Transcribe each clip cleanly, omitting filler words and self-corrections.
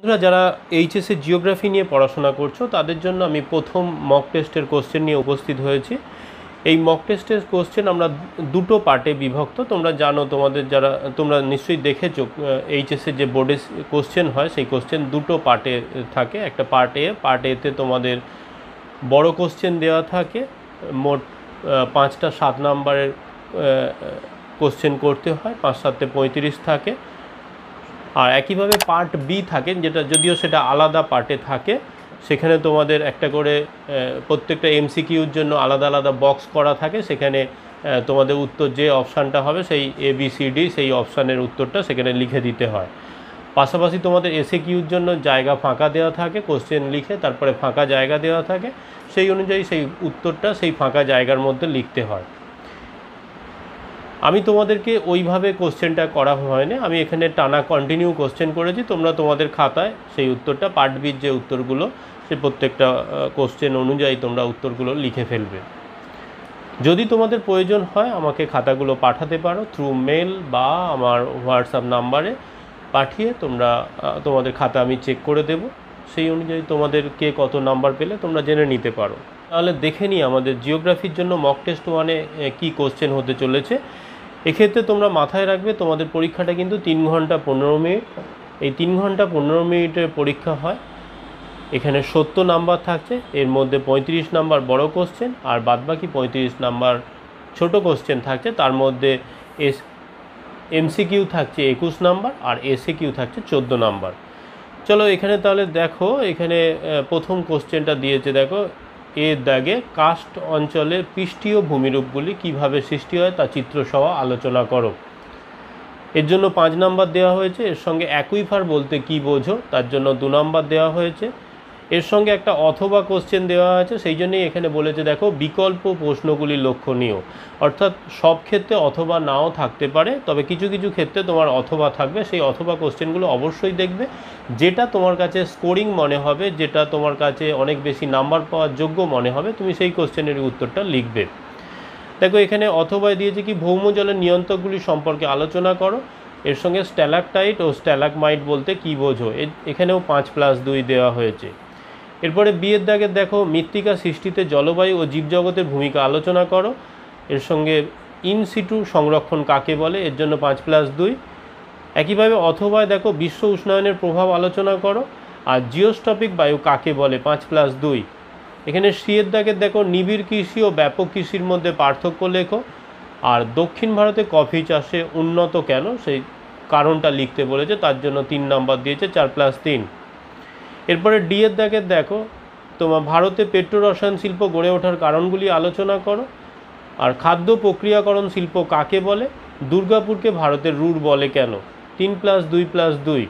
বন্ধুরা যারা HSC geography নিয়ে পড়াশোনা করছো তাদের জন্য আমি প্রথম মক টেস্টের কোশ্চেন নিয়ে উপস্থিত হয়েছি। এই মক টেস্টের কোশ্চেন আমরা দুটো পার্টে বিভক্ত। তোমরা জানো, তোমরা নিশ্চয়ই দেখেছো এইচএসসি যে বোর্ডে কোশ্চেন হয় সেই কোশ্চেন দুটো পার্টে থাকে। একটা পার্ট এতে তোমাদের বড় কোশ্চেন দেওয়া থাকে, মোট 5টা 7 নাম্বারের কোশ্চেন করতে হয়, 5 7 35 থাকে। আর একইভাবে পার্ট বি থাকে, যদিও সেটা আলাদা পার্টে থাকে। সেখানে তোমাদের একটা করে প্রত্যেকটা এমসিকিউর জন্য আলাদা আলাদা বক্স করা থাকে। সেখানে তোমাদের উত্তর যে অপশানটা হবে সেই ABCD সেই অপশানের উত্তরটা সেখানে লিখে দিতে হয়। পাশাপাশি তোমাদের এসএকিউর জন্য জায়গা ফাঁকা দেওয়া থাকে, কোশ্চেন লিখে তারপরে ফাঁকা জায়গা দেওয়া থাকে, সেই অনুযায়ী সেই উত্তরটা সেই ফাঁকা জায়গার মধ্যে লিখতে হয়। আমি তোমাদেরকে ওইভাবে কোশ্চেনটা করা হয়নি, আমি এখানে টানা কন্টিনিউ কোশ্চেন করেছি। তোমরা তোমাদের খাতায় সেই উত্তরটা, পার্ট বির যে উত্তরগুলো, সেই প্রত্যেকটা কোশ্চেন অনুযায়ী তোমরা উত্তরগুলো লিখে ফেলবে। যদি তোমাদের প্রয়োজন হয় আমাকে খাতাগুলো পাঠাতে পারো থ্রু মেল বা আমার হোয়াটসঅ্যাপ নাম্বারে পাঠিয়ে তোমাদের খাতা আমি চেক করে দেব। সেই অনুযায়ী তোমাদের কে কত নাম্বার পেলে তোমরা জেনে নিতে পারো। তাহলে দেখে নিই আমাদের জিওগ্রাফির জন্য মক টেস্ট 1-এ কী কোশ্চেন হতে চলেছে। এক্ষেত্রে তোমরা মাথায় রাখবে তোমাদের পরীক্ষাটা কিন্তু 3 ঘন্টা 15 মিনিট। এই 3 ঘন্টা 15 মিনিটের পরীক্ষা হয়। এখানে 70 নাম্বার থাকছে, এর মধ্যে 35 নাম্বার বড় কোশ্চেন আর বাদবাকি 35 নাম্বার ছোট কোশ্চেন থাকছে। তার মধ্যে এমসিকিউ থাকছে 21 নাম্বার আর এসএকিউ থাকছে 14 নাম্বার। চলো এখানে তাহলে দেখো, এখানে প্রথম কোশ্চেনটা দিয়েছে, দেখো এর দাগে কার্স্ট অঞ্চলের পৃষ্ঠীয় ভূমিরূপগুলি কিভাবে সৃষ্টি হয় তা চিত্রসহ আলোচনা করো। এর জন্য 5 নাম্বার দেওয়া হয়েছে। এর সঙ্গে অ্যাকুইফার বলতে কি বোঝো তার জন্য 2 নাম্বার দেওয়া হয়েছে। এর সঙ্গে একটা অথবা কোশ্চেন দেওয়া আছে, সেই জন্যই এখানে বলেছে দেখো বিকল্প প্রশ্নগুলি লক্ষণীয়, অর্থাৎ সব ক্ষেত্রে অথবা নাও থাকতে পারে, তবে কিছু কিছু ক্ষেত্রে তোমার অথবা থাকবে। সেই অথবা কোশ্চেনগুলো অবশ্যই দেখবে, যেটা তোমার কাছে স্কোরিং মনে হবে, যেটা তোমার কাছে অনেক বেশি নাম্বার পাওয়ার যোগ্য মনে হবে, তুমি সেই কোশ্চেনের উত্তরটা লিখবে। দেখো এখানে অথবায় দিয়েছে কি ভৌমজলের নিয়ন্ত্রকগুলি সম্পর্কে আলোচনা করো। এর সঙ্গে স্ট্যালাকটাইট ও স্ট্যালাকমাইট বলতে কি বোঝো, এখানেও 5+2 দেওয়া হয়েছে। এরপরে বিয়ের দাগে দেখো মৃত্তিকা সৃষ্টিতে জলবায়ু ও জীবজগতের ভূমিকা আলোচনা করো। এর সঙ্গে ইনসিটু সংরক্ষণ কাকে বলে, এর জন্য 5+2। একইভাবে অথবায় দেখো বিশ্ব উষ্ণায়নের প্রভাব আলোচনা করো। আর জিওস্টপিক বায়ু কাকে বলে, 5+2। এখানে সিয়ের দাগের দেখো নিবিড় কৃষি ও ব্যাপক কৃষির মধ্যে পার্থক্য লেখো। আর দক্ষিণ ভারতে কফি চাষে উন্নত কেন সেই কারণটা লিখতে বলেছে, তার জন্য 3 নাম্বার দিয়েছে, 4+3। এরপরে ডি এর দাগের দেখো তোমার ভারতে পেট্রো রসায়ন শিল্প গড়ে ওঠার কারণগুলি আলোচনা করো। আর খাদ্য প্রক্রিয়াকরণ শিল্প কাকে বলে, দুর্গাপুরকে ভারতের রুর বলে কেন, 3+2+2।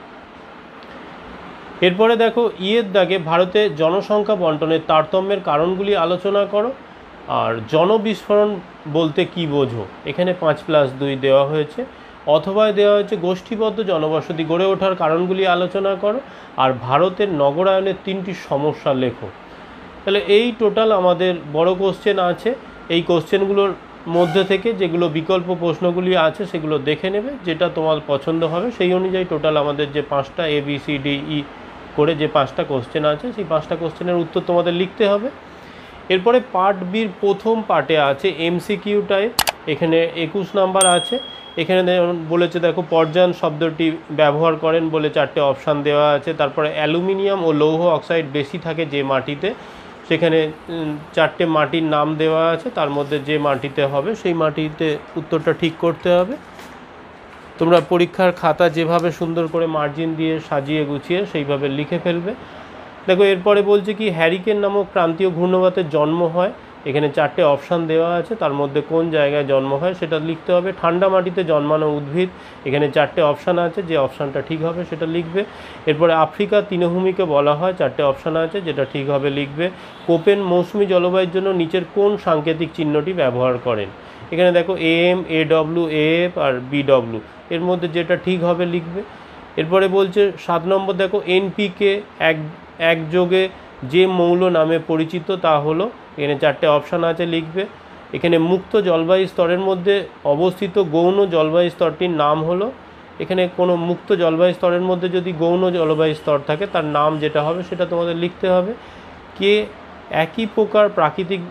এরপরে দেখো ইয়ের দাগে ভারতে জনসংখ্যা বন্টনের তারতম্যের কারণগুলি আলোচনা করো। আর জনবিস্ফোরণ বলতে কি বোঝো, এখানে 5+2 দেওয়া হয়েছে। অথবায় দেওয়া হয়েছে গোষ্ঠীবদ্ধ জনবসতি গড়ে ওঠার কারণগুলি আলোচনা করো। আর ভারতের নগরায়নের 3টি সমস্যা লেখো। তাহলে এই টোটাল আমাদের বড় কোশ্চেন আছে। এই কোশ্চেনগুলোর মধ্যে থেকে যেগুলো বিকল্প প্রশ্নগুলি আছে সেগুলো দেখে নেবে, যেটা তোমার পছন্দ হবে সেই অনুযায়ী টোটাল আমাদের যে 5টা ABCDE করে যে 5টা কোশ্চেন আছে সেই 5টা কোশ্চেনের উত্তর তোমাদের লিখতে হবে। এরপরে পার্ট বির প্রথম পার্টে আছে এমসিকিউ টাইপ, এখানে 21 নাম্বার আছে। এখানে বলেছে দেখো পর্যায়ন শব্দটি ব্যবহার করেন বলে 4টে অপশান দেওয়া আছে। তারপরে অ্যালুমিনিয়াম ও লৌহ অক্সাইড বেশি থাকে যে মাটিতে, সেখানে 4টে মাটির নাম দেওয়া আছে, তার মধ্যে যে মাটিতে হবে সেই মাটিতে উত্তরটা ঠিক করতে হবে। তোমরা পরীক্ষার খাতা যেভাবে সুন্দর করে মার্জিন দিয়ে সাজিয়ে গুছিয়ে সেইভাবে লিখে ফেলবে। দেখো এরপরে বলছে কি হ্যারিকেন নামক ক্রান্তীয় ঘূর্ণবাতের জন্ম হয়, এখানে 4টে অপশান দেওয়া আছে, তার মধ্যে কোন জায়গায় জন্ম হয় সেটা লিখতে হবে। ঠান্ডা মাটিতে জন্মানো উদ্ভিদ, এখানে 4টে অপশান আছে, যে অপশানটা ঠিক হবে সেটা লিখবে। এরপরে আফ্রিকা তৃণভূমিকে বলা হয়, 4টে অপশান আছে, যেটা ঠিক হবে লিখবে। কোপেন মৌসুমি জলবায়ুর জন্য নিচের কোন সাংকেতিক চিহ্নটি ব্যবহার করেন, এখানে দেখো AM, AW, AF R BW, এর মধ্যে যেটা ঠিক হবে লিখবে। এরপরে বলছে 7 নম্বর দেখো NPK একযোগে যে মৌল নামে পরিচিত তা হলো, এখানে 4টে অপশান আছে লিখবে। এখানে মুক্ত জলবায়ু স্তরের মধ্যে অবস্থিত গৌণ জলবায়ু স্তরটির নাম হলো, এখানে কোনো মুক্ত জলবায়ু স্তরের মধ্যে যদি গৌণ জলবায়ু স্তর থাকে তার নাম যেটা হবে সেটা তোমাদের লিখতে হবে। কে একই প্রকার প্রাকৃতিক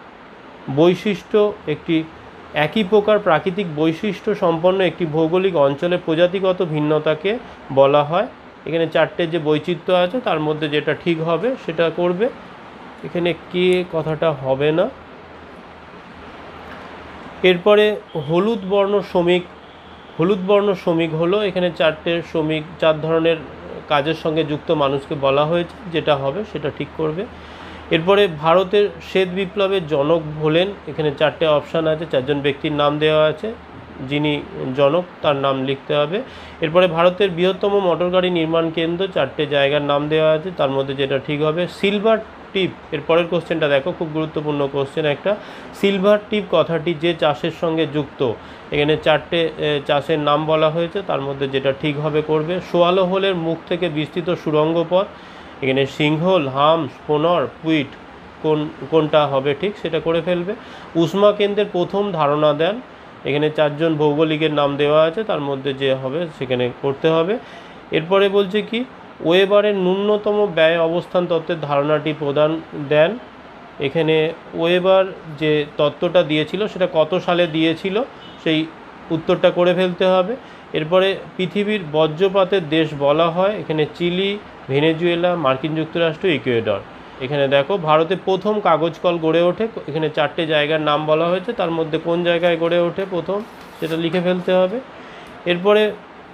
বৈশিষ্ট্য সম্পন্ন একটি ভৌগোলিক অঞ্চলের প্রজাতিগত ভিন্নতাকে বলা হয়। এখানে 4টে যে বৈচিত্র্য আছে তার মধ্যে যেটা ঠিক হবে সেটা করবে। এখানে কে কথাটা হবে না। এরপরে হলুদ বর্ণ শ্রমিক হলো এখানে 4টে শ্রমিক 4 ধরনের কাজের সঙ্গে যুক্ত মানুষকে বলা হয়েছে, যেটা হবে সেটা ঠিক করবে। এরপরে ভারতের শ্বেত বিপ্লবের জনক হলেন, এখানে 4টে অপশান আছে, 4জন ব্যক্তির নাম দেওয়া আছে, যিনি জনক তার নাম লিখতে হবে। এরপরে ভারতের বৃহত্তম মোটরগাড়ি নির্মাণ কেন্দ্র 4টে জায়গার নাম দেওয়া আছে, তার মধ্যে যেটা ঠিক হবে সিলভার টিপ। এরপরের কোশ্চেনটা দেখো, খুব গুরুত্বপূর্ণ কোশ্চেন একটা। সিলভার টিপ কথাটি যে চাষের সঙ্গে যুক্ত, এখানে 4টে চাষের নাম বলা হয়েছে, তার মধ্যে যেটা ঠিক হবে করবে। সোয়ালো হোলের মুখ থেকে বিস্তৃত সুড়ঙ্গ পথ, এখানে সিংহল, হামস, স্পোনর, পুইট কোনটা হবে ঠিক সেটা করে ফেলবে। উষ্মা কেন্দ্রের প্রথম ধারণা দেন, এখানে 4জন ভৌগোলিকের নাম দেওয়া আছে, তার মধ্যে যে হবে সেখানে করতে হবে। এরপরে বলছে কি, ওয়েবারের ন্যূনতম ব্যয় অবস্থান তত্ত্বের ধারণাটি প্রদান দেন। এখানে ওয়েবার যে তত্ত্বটা দিয়েছিল সেটা কত সালে দিয়েছিল সেই উত্তরটা করে ফেলতে হবে। এরপরে পৃথিবীর বজ্রপাতের দেশ বলা হয়, এখানে চিলি, ভেনেজুয়েলা, মার্কিন যুক্তরাষ্ট্র, ইকুয়েডর। এখানে দেখো ভারতে প্রথম কাগজ কল গড়ে ওঠে, এখানে 4টে জায়গার নাম বলা হয়েছে, তার মধ্যে কোন জায়গায় গড়ে ওঠে প্রথম সেটা লিখে ফেলতে হবে। এরপরে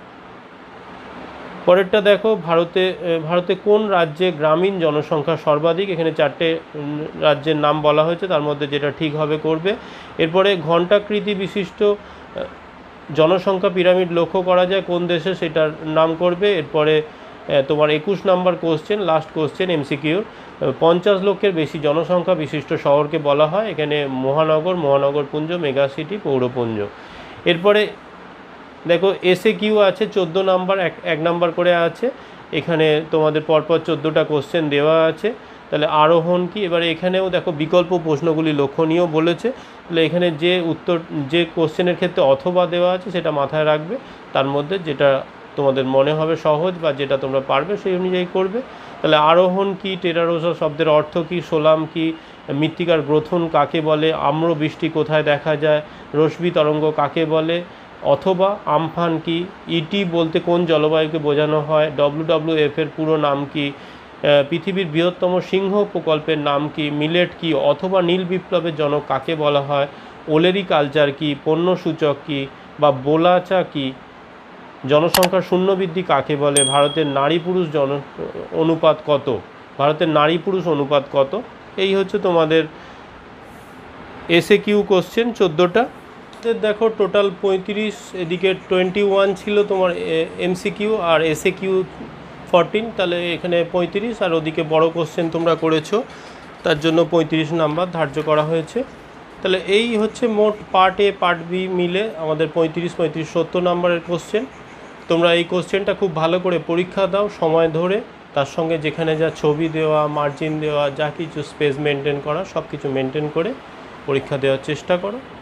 পরেরটা দেখো, ভারতে কোন রাজ্যে গ্রামীণ জনসংখ্যা সর্বাধিক, এখানে 4টে রাজ্যের নাম বলা হয়েছে, তার মধ্যে যেটা ঠিক হবে করবে। এরপরে ঘণ্টাকৃতি বিশিষ্ট জনসংখ্যা পিরামিড লক্ষ্য করা যায় কোন দেশে, সেটার নাম করবে। এরপরে তোমার 21 নম্বর কোশ্চেন, লাস্ট কোশ্চেন এমসিকিউ, 50 লক্ষের বেশি জনসংখ্যা বিশিষ্ট শহরকে বলা হয়, এখানে মহানগরপুঞ্জ, মেগা সিটি, পৌরপুঞ্জ। এরপরে দেখো এসএ কিউ আছে 14 নাম্বার, এক নাম্বার করে আছে, এখানে তোমাদের পরপর 14টা কোশ্চেন দেওয়া আছে। তাহলে আরোহণ কি, এবারে এখানেও দেখো বিকল্প প্রশ্নগুলি লক্ষণীয় বলেছে, তাহলে এখানে যে কোশ্চেনের ক্ষেত্রে অথবা দেওয়া আছে সেটা মাথায় রাখবে, তার মধ্যে যেটা তোমাদের মনে হবে সহজ বা যেটা তোমরা পারবে সেই অনুযায়ী করবে। তাহলে আরোহণ কি, টেরারোসা শব্দের অর্থ কি, সোলাম কি, মৃত্তিকার গ্রথন কাকে বলে, আম্র বৃষ্টি কোথায় দেখা যায়, রশ্মি তরঙ্গ কাকে বলে, অথবা আমফান কি, ইটি বলতে কোন জলবায়ুকে বোঝানো হয়, WWF এর পুরো নাম কি, পৃথিবীর বৃহত্তম সিংহ প্রকল্পের নাম কি, মিলেট কি, অথবা নীল বিপ্লবের জনক কাকে বলা হয়, ওলেরি কালচার কি, পণ্য সূচক কি বা বোলাচা কি, জনসংখ্যার শূন্য বৃদ্ধি কাকে বলে, ভারতের নারী পুরুষ অনুপাত কত। এই হচ্ছে তোমাদের এসএ কিউ কোশ্চেন 14টা। দেখো টোটাল 35, এদিকে 21 ছিল তোমার এমসিকিউ আর এসএ কিউ 14, তাহলে এখানে 35 আর ওদিকে বড় কোশ্চেন তোমরা করেছো, তার জন্য 35 নাম্বার ধার্য করা হয়েছে। তাহলে এই হচ্ছে মোট পার্ট এ পার্ট বি মিলে আমাদের 35, 70 নাম্বারের কোশ্চেন। তোমরা এই কোশ্চেনটা খুব ভালো করে পরীক্ষা দাও সময় ধরে, তার সঙ্গে যেখানে যা ছবি দেওয়া, মার্জিন দেওয়া, যা কিছু স্পেস মেনটেন করা, সব কিছু মেনটেন করে পরীক্ষা দেওয়ার চেষ্টা করো।